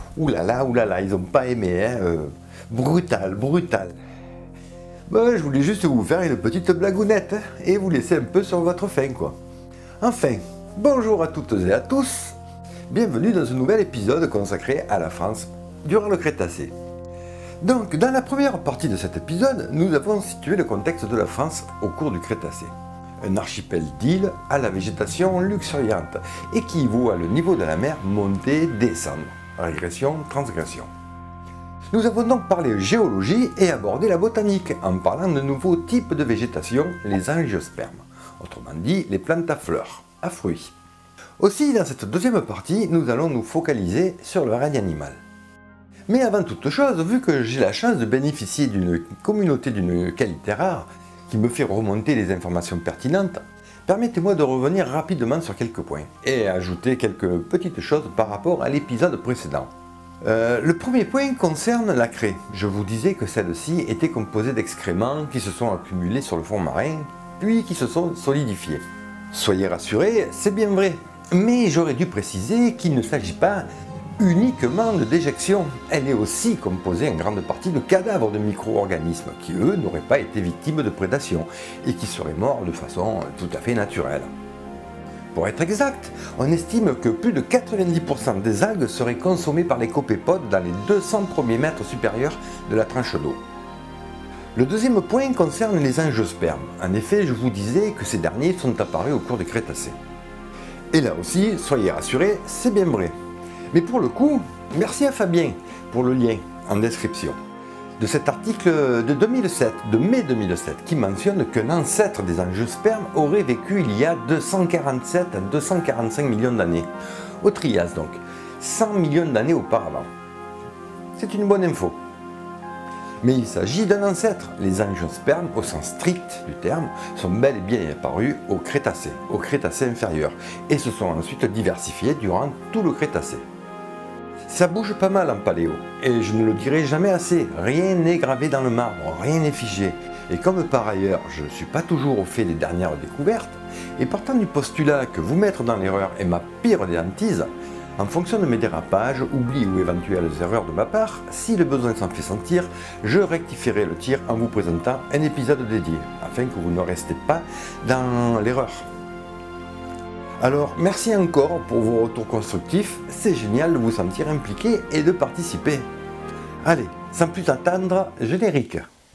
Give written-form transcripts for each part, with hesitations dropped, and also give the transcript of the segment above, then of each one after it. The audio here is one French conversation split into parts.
Oulala, ils n'ont pas aimé, hein. Brutal. Bon, je voulais juste vous faire une petite blagounette hein, et vous laisser un peu sur votre faim, quoi. Enfin, bonjour à toutes et à tous. Bienvenue dans ce nouvel épisode consacré à la France durant le Crétacé. Donc, dans la première partie de cet épisode, nous avons situé le contexte de la France au cours du Crétacé. Un archipel d'îles à la végétation luxuriante et qui voit le niveau de la mer monter, descendre. Régression, transgression. Nous avons donc parlé géologie et abordé la botanique en parlant de nouveaux types de végétation, les angiospermes, autrement dit les plantes à fleurs, à fruits. Aussi, dans cette deuxième partie, nous allons nous focaliser sur le règne animal. Mais avant toute chose, vu que j'ai la chance de bénéficier d'une communauté d'une qualité rare, qui me fait remonter les informations pertinentes, permettez-moi de revenir rapidement sur quelques points et ajouter quelques petites choses par rapport à l'épisode précédent. Le premier point concerne la craie. Je vous disais que celle-ci était composée d'excréments qui se sont accumulés sur le fond marin, puis qui se sont solidifiés. Soyez rassurés, c'est bien vrai, mais j'aurais dû préciser qu'il ne s'agit pas uniquement de déjection. Elle est aussi composée en grande partie de cadavres de micro-organismes qui, eux, n'auraient pas été victimes de prédation et qui seraient morts de façon tout à fait naturelle. Pour être exact, on estime que plus de 90% des algues seraient consommées par les copépodes dans les 200 premiers mètres supérieurs de la tranche d'eau. Le deuxième point concerne les angiospermes. En effet, je vous disais que ces derniers sont apparus au cours du Crétacé. Et là aussi, soyez rassurés, c'est bien vrai. Mais pour le coup, merci à Fabien pour le lien en description de cet article de mai 2007, qui mentionne qu'un ancêtre des angiospermes aurait vécu il y a 247 à 245 millions d'années, au Trias donc, 100 millions d'années auparavant. C'est une bonne info. Mais il s'agit d'un ancêtre. Les angiospermes, au sens strict du terme, sont bel et bien apparus au Crétacé inférieur, et se sont ensuite diversifiés durant tout le Crétacé. Ça bouge pas mal en paléo, et je ne le dirai jamais assez, rien n'est gravé dans le marbre, rien n'est figé. Et comme par ailleurs, je ne suis pas toujours au fait des dernières découvertes, et partant du postulat que vous mettre dans l'erreur est ma pire des hantises, en fonction de mes dérapages, oublis ou éventuelles erreurs de ma part, si le besoin s'en fait sentir, je rectifierai le tir en vous présentant un épisode dédié, afin que vous ne restez pas dans l'erreur. Alors, merci encore pour vos retours constructifs, c'est génial de vous sentir impliqué et de participer. Allez, sans plus attendre, générique.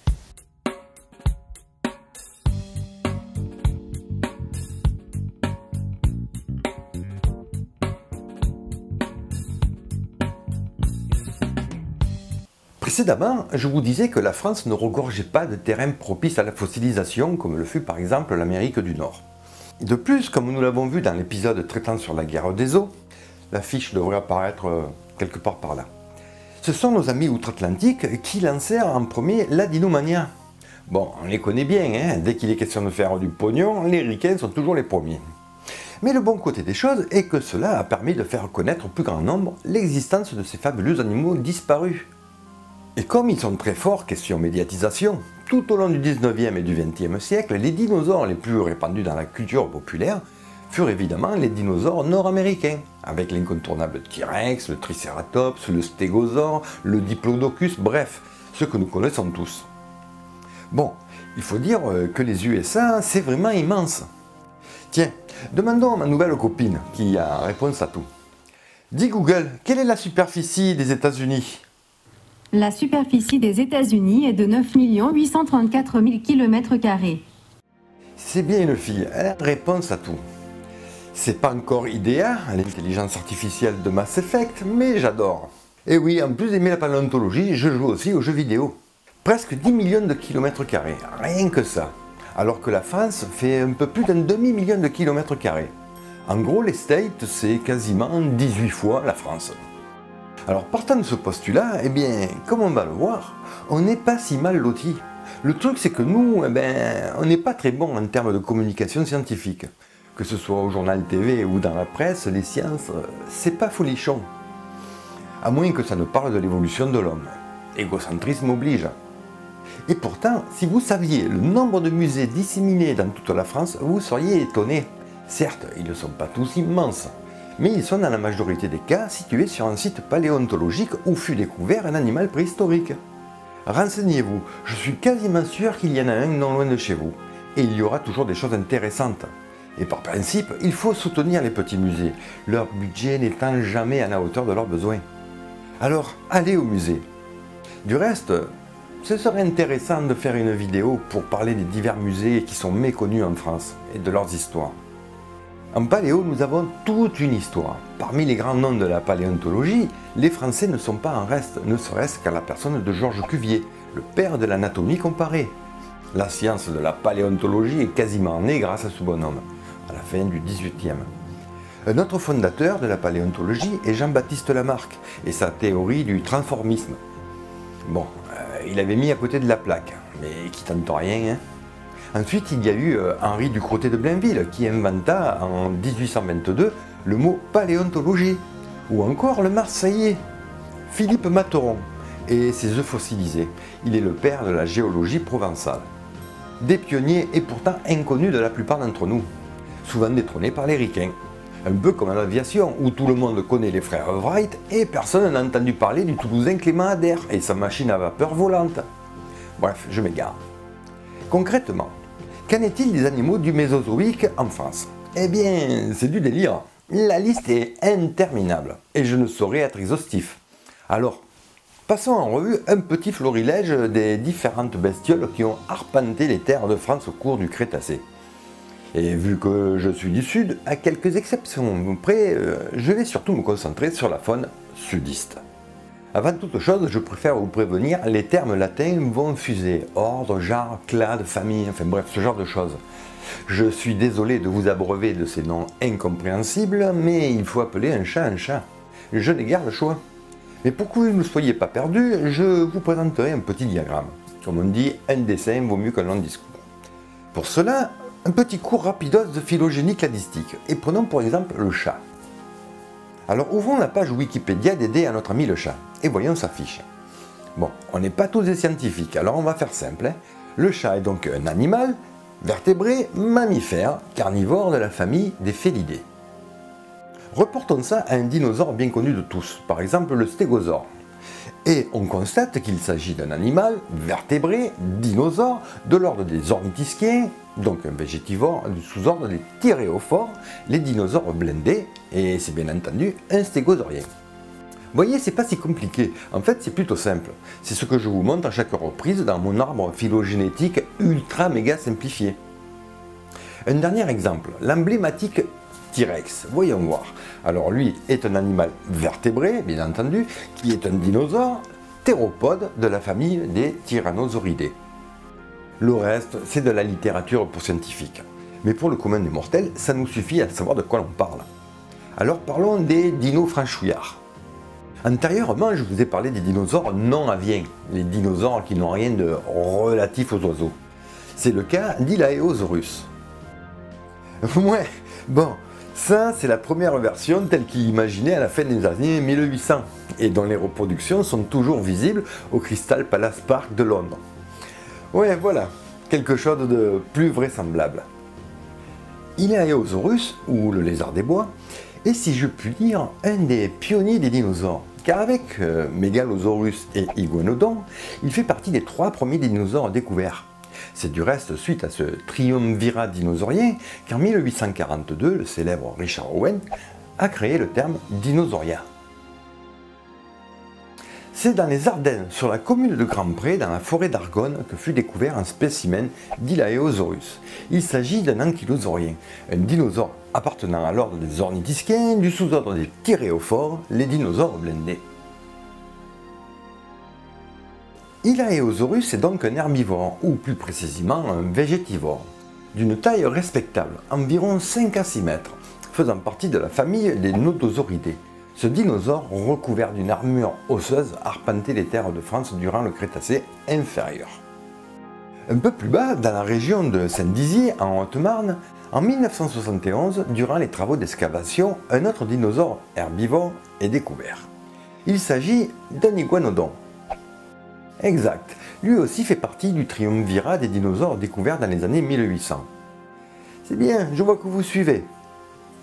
Précédemment, je vous disais que la France ne regorgeait pas de terrains propices à la fossilisation comme le fut par exemple l'Amérique du Nord. De plus, comme nous l'avons vu dans l'épisode traitant sur la guerre des eaux, la fiche devrait apparaître quelque part par là. Ce sont nos amis outre-Atlantique qui lancèrent en premier la dinomania. Bon, on les connaît bien, hein, dès qu'il est question de faire du pognon, les ricains sont toujours les premiers. Mais le bon côté des choses est que cela a permis de faire connaître au plus grand nombre l'existence de ces fabuleux animaux disparus. Et comme ils sont très forts question médiatisation, tout au long du 19e et du 20e siècle, les dinosaures les plus répandus dans la culture populaire furent évidemment les dinosaures nord-américains, avec l'incontournable T-Rex, le Triceratops, le Stégosaure, le Diplodocus, bref, ceux que nous connaissons tous. Bon, il faut dire que les USA, c'est vraiment immense. Tiens, demandons à ma nouvelle copine, qui a réponse à tout. Dis Google, quelle est la superficie des États-Unis ? La superficie des États-Unis est de 9 834 000 km². C'est bien une fille, elle a réponse à tout. C'est pas encore IDEA, l'intelligence artificielle de Mass Effect, mais j'adore. Et oui, en plus d'aimer la paléontologie, je joue aussi aux jeux vidéo. Presque 10 millions de kilomètres carrés, rien que ça. Alors que la France fait un peu plus d'un demi-million de kilomètres carrés. En gros, les States, c'est quasiment 18 fois la France. Alors partant de ce postulat, eh bien, comme on va le voir, on n'est pas si mal lotis. Le truc c'est que nous, on n'est pas très bon en termes de communication scientifique. Que ce soit au journal TV ou dans la presse, les sciences, c'est pas folichon. À moins que ça ne parle de l'évolution de l'homme. Égocentrisme oblige. Et pourtant, si vous saviez le nombre de musées disséminés dans toute la France, vous seriez étonné. Certes, ils ne sont pas tous immenses. mais ils sont dans la majorité des cas situés sur un site paléontologique où fut découvert un animal préhistorique. Renseignez-vous, je suis quasiment sûr qu'il y en a un non loin de chez vous, et il y aura toujours des choses intéressantes. Et par principe, il faut soutenir les petits musées, leur budget n'étant jamais à la hauteur de leurs besoins. Alors, allez au musée. Du reste, ce serait intéressant de faire une vidéo pour parler des divers musées qui sont méconnus en France et de leurs histoires. En paléo, nous avons toute une histoire. Parmi les grands noms de la paléontologie, les Français ne sont pas en reste, ne serait-ce qu'à la personne de Georges Cuvier, le père de l'anatomie comparée. La science de la paléontologie est quasiment née grâce à ce bonhomme, à la fin du XVIIIe. Un autre fondateur de la paléontologie est Jean-Baptiste Lamarck et sa théorie du transformisme. Bon, il avait mis à côté de la plaque, mais qui tente rien. Ensuite, il y a eu Henri Ducrotay de Blainville qui inventa en 1822 le mot paléontologie, ou encore le Marseillais Philippe Materon et ses œufs fossilisés. Il est le père de la géologie provençale. Des pionniers et pourtant inconnus de la plupart d'entre nous, souvent détrônés par les ricains. Un peu comme à l'aviation, où tout le monde connaît les frères Wright et personne n'a entendu parler du Toulousain Clément Ader et sa machine à vapeur volante. Bref, je m'égare. Concrètement, qu'en est-il des animaux du Mésozoïque en France? Eh bien, c'est du délire. La liste est interminable et je ne saurais être exhaustif. Alors, passons en revue un petit florilège des différentes bestioles qui ont arpenté les terres de France au cours du Crétacé. Et vu que je suis du Sud, à quelques exceptions près, je vais surtout me concentrer sur la faune sudiste. Avant toute chose, je préfère vous prévenir, les termes latins vont fuser. Ordre, genre, clade, famille, enfin bref, ce genre de choses. Je suis désolé de vous abreuver de ces noms incompréhensibles, mais il faut appeler un chat un chat. Je n'ai guère le choix. Mais pour que vous ne soyez pas perdus, je vous présenterai un petit diagramme. Comme on dit, un dessin vaut mieux qu'un long discours. Pour cela, un petit cours rapidos de phylogénie cladistique. Et prenons pour exemple le chat. Alors ouvrons la page Wikipédia d'aider à notre ami le chat et voyons sa fiche. Bon, on n'est pas tous des scientifiques, alors on va faire simple. Le chat est donc un animal vertébré, mammifère, carnivore de la famille des félidés. Reportons ça à un dinosaure bien connu de tous, par exemple le stégosaure. Et on constate qu'il s'agit d'un animal vertébré, dinosaure, de l'ordre des ornithischiens, donc un végétivore du sous-ordre des thyréophores, les dinosaures blindés, et c'est bien entendu un stégosaurien. Vous voyez, c'est pas si compliqué, en fait c'est plutôt simple. C'est ce que je vous montre à chaque reprise dans mon arbre phylogénétique ultra méga simplifié. Un dernier exemple, l'emblématique T-Rex, voyons voir. Alors lui est un animal vertébré, bien entendu, qui est un dinosaure théropode de la famille des tyrannosauridés. Le reste, c'est de la littérature pour scientifiques. Mais pour le commun des mortels, ça nous suffit à savoir de quoi l'on parle. Alors parlons des dinos franchouillards. Antérieurement, je vous ai parlé des dinosaures non aviens, les dinosaures qui n'ont rien de relatif aux oiseaux. C'est le cas d'Ilaeosaurus. Ouais, bon, ça c'est la première version telle qu'il imaginait à la fin des années 1800 et dont les reproductions sont toujours visibles au Crystal Palace Park de Londres. Ouais, voilà, quelque chose de plus vraisemblable. Ilaeosaurus, ou le lézard des bois, est, si je puis dire, un des pionniers des dinosaures, car avec Megalosaurus et Iguanodon, il fait partie des 3 premiers dinosaures découverts. C'est du reste suite à ce triumvirat dinosaurien qu'en 1842, le célèbre Richard Owen a créé le terme dinosauria. C'est dans les Ardennes, sur la commune de Grand-Pré, dans la forêt d'Argonne, que fut découvert un spécimen d'Ilaeosaurus. Il s'agit d'un ankylosaurien, un dinosaure appartenant à l'ordre des ornithischiens, du sous-ordre des thyréophores, les dinosaures blindés. Ialaeosaurus est donc un herbivore, ou plus précisément un végétivore, d'une taille respectable, environ 5 à 6 mètres, faisant partie de la famille des Nodosauridés. Ce dinosaure, recouvert d'une armure osseuse, arpentait les terres de France durant le Crétacé inférieur. Un peu plus bas, dans la région de Saint-Dizier, en Haute-Marne, en 1971, durant les travaux d'excavation, un autre dinosaure herbivore est découvert. Il s'agit d'un iguanodon. Exact, lui aussi fait partie du triumvirat des dinosaures découverts dans les années 1800. C'est bien, je vois que vous suivez.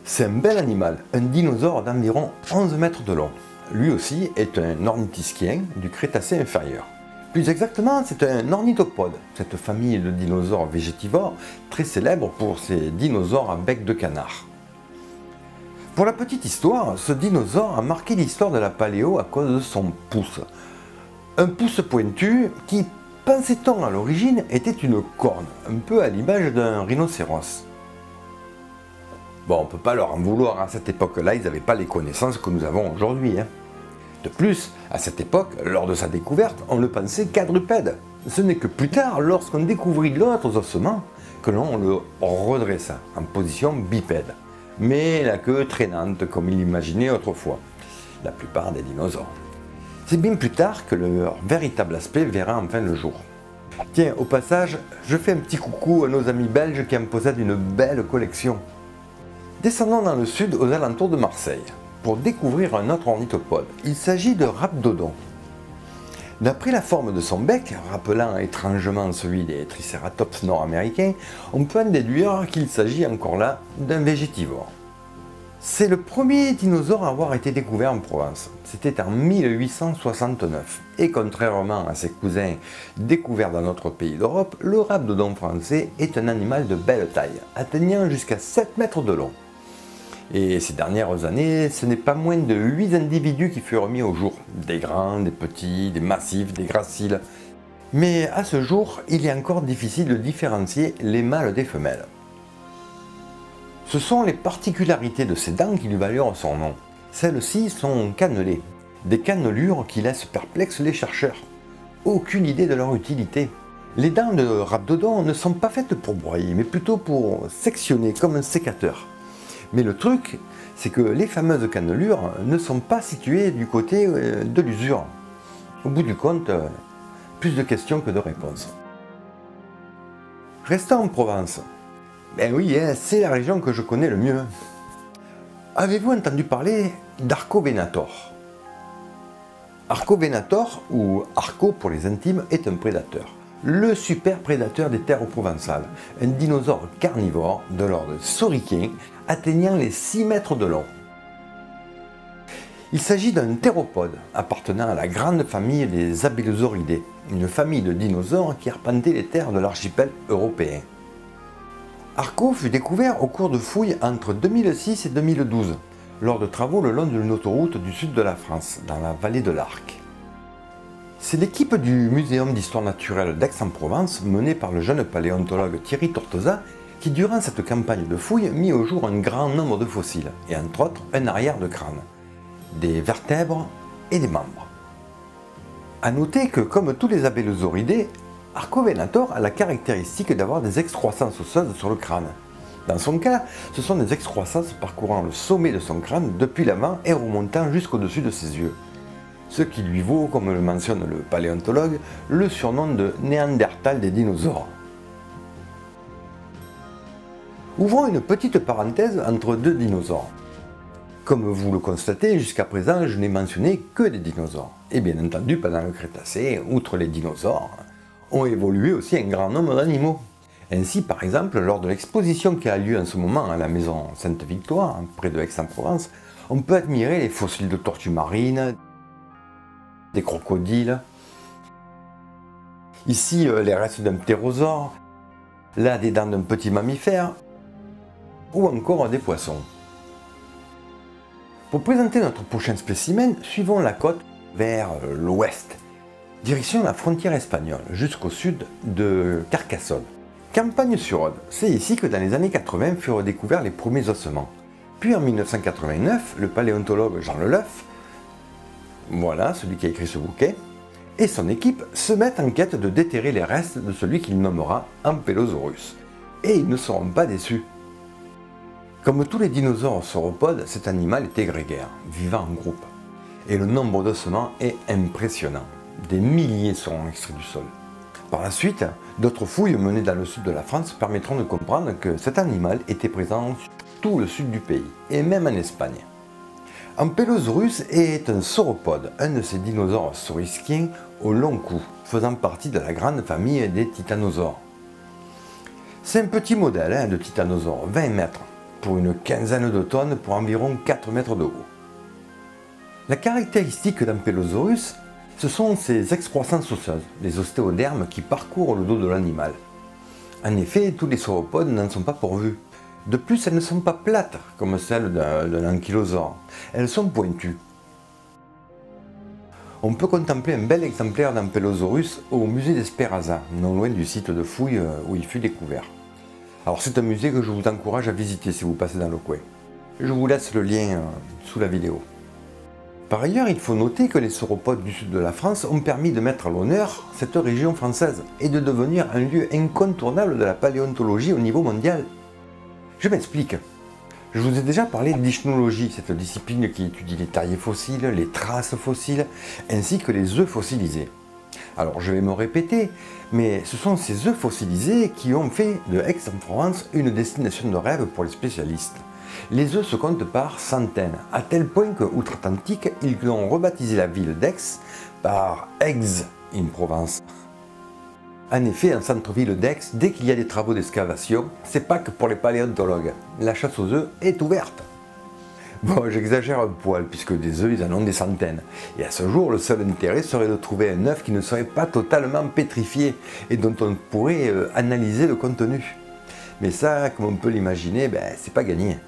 C'est un bel animal, un dinosaure d'environ 11 mètres de long. Lui aussi est un ornithischien du Crétacé inférieur. Plus exactement, c'est un ornithopode, cette famille de dinosaures végétivores très célèbre pour ses dinosaures à bec de canard. Pour la petite histoire, ce dinosaure a marqué l'histoire de la paléo à cause de son pouce. Un pouce pointu qui, pensait-on à l'origine, était une corne, un peu à l'image d'un rhinocéros. Bon, on ne peut pas leur en vouloir, à cette époque-là, ils n'avaient pas les connaissances que nous avons aujourd'hui. De plus, à cette époque, lors de sa découverte, on le pensait quadrupède. Ce n'est que plus tard, lorsqu'on découvrit d'autres ossements, que l'on le redressa en position bipède, mais la queue traînante comme il l'imaginait autrefois, la plupart des dinosaures. C'est bien plus tard que leur véritable aspect verra enfin le jour. Tiens, au passage, je fais un petit coucou à nos amis belges qui en possèdent une belle collection. Descendons dans le sud, aux alentours de Marseille, pour découvrir un autre ornithopode. Il s'agit de Rhabdodon. D'après la forme de son bec, rappelant étrangement celui des tricératops nord-américains, on peut en déduire qu'il s'agit encore là d'un végétivore. C'est le premier dinosaure à avoir été découvert en Provence. C'était en 1869. Et contrairement à ses cousins découverts dans notre pays d'Europe, le Rhabdodon français est un animal de belle taille, atteignant jusqu'à 7 mètres de long. Et ces dernières années, ce n'est pas moins de 8 individus qui furent mis au jour. Des grands, des petits, des massifs, des graciles. Mais à ce jour, il est encore difficile de différencier les mâles des femelles. Ce sont les particularités de ces dents qui lui valurent son nom. Celles-ci sont cannelées, des cannelures qui laissent perplexes les chercheurs. Aucune idée de leur utilité. Les dents de Rhabdodon ne sont pas faites pour broyer, mais plutôt pour sectionner comme un sécateur. Mais le truc, c'est que les fameuses cannelures ne sont pas situées du côté de l'usure. Au bout du compte, plus de questions que de réponses. Restons en Provence. Ben oui, c'est la région que je connais le mieux. Avez-vous entendu parler d'Arcovenator? Arcovenator, ou Arco pour les intimes, est un prédateur. Le super prédateur des terres provençales, un dinosaure carnivore de l'ordre sauricain atteignant les 6 mètres de long. Il s'agit d'un théropode appartenant à la grande famille des Abélosauridés, une famille de dinosaures qui arpentaient les terres de l'archipel européen. Arco fut découvert au cours de fouilles entre 2006 et 2012, lors de travaux le long d'une autoroute du sud de la France, dans la vallée de l'Arc. C'est l'équipe du Muséum d'histoire naturelle d'Aix-en-Provence, menée par le jeune paléontologue Thierry Tortosa, qui durant cette campagne de fouilles mit au jour un grand nombre de fossiles, et entre autres un arrière de crâne, des vertèbres et des membres. A noter que comme tous les Abélosauridés, Arcovenator a la caractéristique d'avoir des excroissances osseuses sur le crâne. Dans son cas, ce sont des excroissances parcourant le sommet de son crâne depuis l'avant et remontant jusqu'au-dessus de ses yeux. Ce qui lui vaut, comme le mentionne le paléontologue, le surnom de Néandertal des dinosaures. Ouvrons une petite parenthèse entre deux dinosaures. Comme vous le constatez, jusqu'à présent, je n'ai mentionné que des dinosaures. Et bien entendu, pendant le Crétacé, outre les dinosaures, ont évolué aussi un grand nombre d'animaux. Ainsi, par exemple, lors de l'exposition qui a lieu en ce moment à la maison Sainte-Victoire, près de Aix-en-Provence, on peut admirer les fossiles de tortues marines, des crocodiles, ici les restes d'un ptérosaure, là des dents d'un petit mammifère, ou encore des poissons. Pour présenter notre prochain spécimen, suivons la côte vers l'ouest, direction la frontière espagnole, jusqu'au sud de Carcassonne. Campagne-sur-Aude, c'est ici que dans les années 80 furent découverts les premiers ossements. Puis en 1989, le paléontologue Jean Leleuf, voilà celui qui a écrit ce bouquet, et son équipe se mettent en quête de déterrer les restes de celui qu'il nommera Ankylosaurus. Et ils ne seront pas déçus. Comme tous les dinosaures sauropodes, cet animal était grégaire, vivant en groupe. Et le nombre d'ossements est impressionnant. Des milliers seront extraits du sol. Par la suite, d'autres fouilles menées dans le sud de la France permettront de comprendre que cet animal était présent sur tout le sud du pays, et même en Espagne. Ankylosaurus est un sauropode, un de ces dinosaures saurischiens au long cou, faisant partie de la grande famille des titanosaures. C'est un petit modèle de titanosaure, 20 mètres, pour une quinzaine de tonnes pour environ 4 mètres de haut. La caractéristique d'Ankylosaurus, ce sont ses excroissances osseuses, les ostéodermes qui parcourent le dos de l'animal. En effet, tous les sauropodes n'en sont pas pourvus. De plus, elles ne sont pas plates comme celles d'un ankylosaure, elles sont pointues. On peut contempler un bel exemplaire d'Ankylosaurus au musée d'Esperaza, non loin du site de fouilles où il fut découvert. Alors c'est un musée que je vous encourage à visiter si vous passez dans le coin. Je vous laisse le lien sous la vidéo. Par ailleurs, il faut noter que les sauropodes du sud de la France ont permis de mettre à l'honneur cette région française et de devenir un lieu incontournable de la paléontologie au niveau mondial. Je m'explique. Je vous ai déjà parlé d'ichnologie, cette discipline qui étudie les terriers fossiles, les traces fossiles, ainsi que les œufs fossilisés. Alors je vais me répéter, mais ce sont ces œufs fossilisés qui ont fait de Aix-en-Provence une destination de rêve pour les spécialistes. Les œufs se comptent par centaines, à tel point qu'outre-Atlantique, ils ont rebaptisé la ville d'Aix par Aix-in-Provence. En effet, en centre-ville d'Aix, dès qu'il y a des travaux d'excavation, c'est pas que pour les paléontologues. La chasse aux œufs est ouverte. Bon, j'exagère un poil, puisque des œufs, ils en ont des centaines. Et à ce jour, le seul intérêt serait de trouver un œuf qui ne serait pas totalement pétrifié et dont on pourrait analyser le contenu. Mais ça, comme on peut l'imaginer, c'est pas gagné.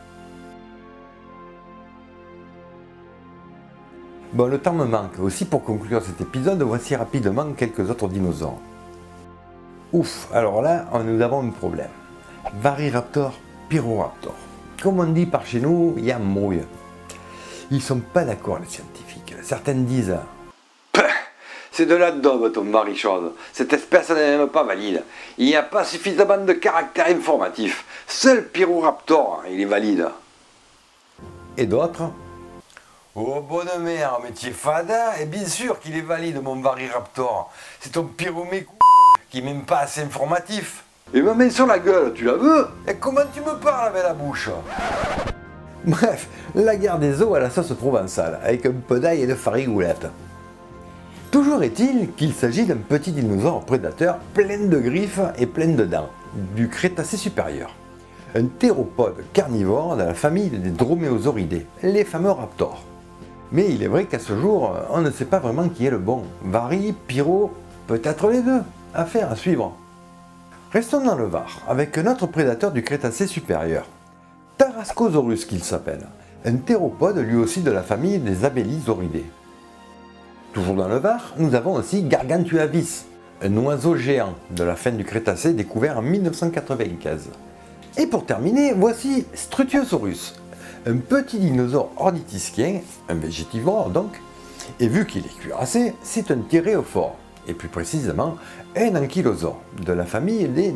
Bon, le temps me manque. Aussi, pour conclure cet épisode, voici rapidement quelques autres dinosaures. Ouf, alors là, nous avons un problème. Varyraptor, Pyroraptor. Comme on dit par chez nous, il y a mouille. Ils sont pas d'accord, les scientifiques. Certains disent « C'est de la daube, ton Varichose. Cette espèce n'est même pas valide. Il n'y a pas suffisamment de caractère informatif. Seul Pyroraptor, il est valide. » Et d'autres « Oh, bonne mère, mais tu es fada, et bien sûr qu'il est valide, mon Varyraptor. C'est ton pyromé qui n'est même pas assez informatif. Et ma main sur la gueule, tu la veux? Et comment tu me parles avec la bouche? » Bref, la guerre des os à la sauce provençale, avec un peu d'ail et de farigoulette. Toujours est-il qu'il s'agit d'un petit dinosaure prédateur plein de griffes et plein de dents, du Crétacé supérieur. Un théropode carnivore de la famille des droméosauridés, les fameux raptors. Mais il est vrai qu'à ce jour, on ne sait pas vraiment qui est le bon. Vari, Pyro, peut-être les deux. Affaire à suivre. Restons dans le Var, avec un autre prédateur du Crétacé supérieur. Tarascosaurus qu'il s'appelle. Un théropode lui aussi de la famille des Abélisauridés. Toujours dans le Var, nous avons aussi Gargantuavis, un oiseau géant de la fin du Crétacé découvert en 1995. Et pour terminer, voici Strutiosaurus, un petit dinosaure ornithisquien, un végétivore donc, et vu qu'il est cuirassé, c'est un thyréophore, et plus précisément un ankylosaure, de la famille des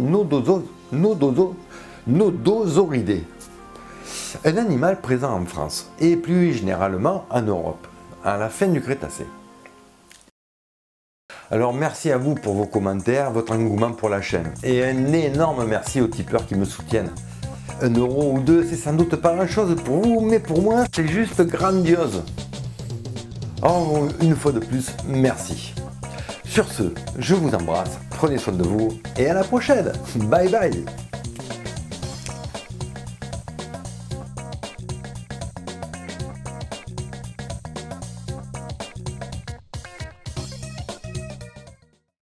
Nodosauridés. Un animal présent en France, et plus généralement en Europe, à la fin du Crétacé. Alors merci à vous pour vos commentaires, votre engouement pour la chaîne, et un énorme merci aux tipeurs qui me soutiennent. 1 euro ou 2, c'est sans doute pas grand chose pour vous, mais pour moi, c'est juste grandiose. Oh, une fois de plus, merci. Sur ce, je vous embrasse, prenez soin de vous, et à la prochaine. Bye bye.